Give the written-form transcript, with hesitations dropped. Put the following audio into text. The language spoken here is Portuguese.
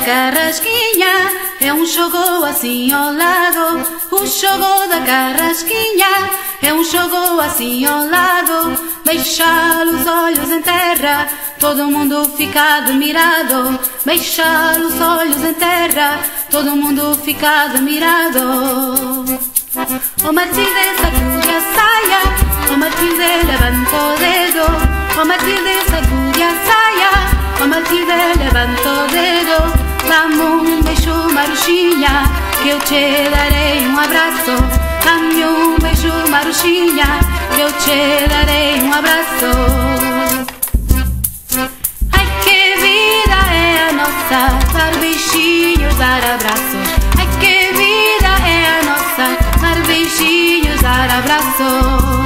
carrasquinha é um jogo assim ao lado. O jogo da carrasquinha é um jogo assim ao lado. Beijar os olhos em terra, todo mundo fica admirado. Beijar os olhos em terra, todo mundo fica admirado. O Matilde sacude a saia, o Matilde levanta o dedo. O Matilde sacude a saia, o Matilde levanta o dedo. Dá-me um beijo, Maruxinha, que eu te darei um abraço. Dá-me um beijo, Maruxinha, que eu te darei um abraço. Ai, que vida é a nossa, dar beijinhos, dar abraços. Ai, que vida é a nossa, dar beijinhos, dar abraços.